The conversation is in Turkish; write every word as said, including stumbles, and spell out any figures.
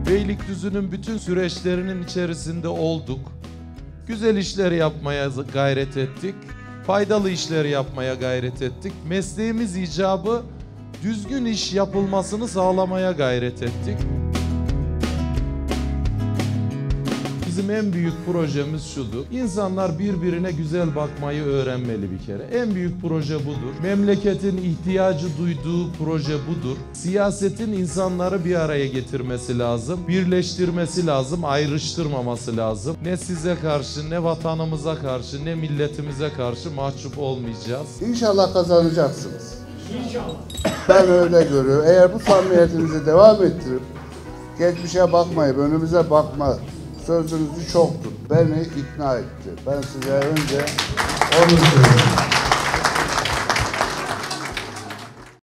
Beylikdüzü'nün bütün süreçlerinin içerisinde olduk. Güzel işler yapmaya gayret ettik. Faydalı işler yapmaya gayret ettik. Mesleğimiz icabı düzgün iş yapılmasını sağlamaya gayret ettik. Bizim en büyük projemiz şudur. İnsanlar birbirine güzel bakmayı öğrenmeli bir kere. En büyük proje budur. Memleketin ihtiyacı duyduğu proje budur. Siyasetin insanları bir araya getirmesi lazım. Birleştirmesi lazım, ayrıştırmaması lazım. Ne size karşı, ne vatanımıza karşı, ne milletimize karşı mahcup olmayacağız. İnşallah kazanacaksınız. İnşallah. Ben öyle görüyorum. Eğer bu samimiyetinizi devam ettirip geçmişe bakmayıp önümüze bakma sözünüzü çoktur. Beni ikna etti. Ben size önce onu söyleyeyim.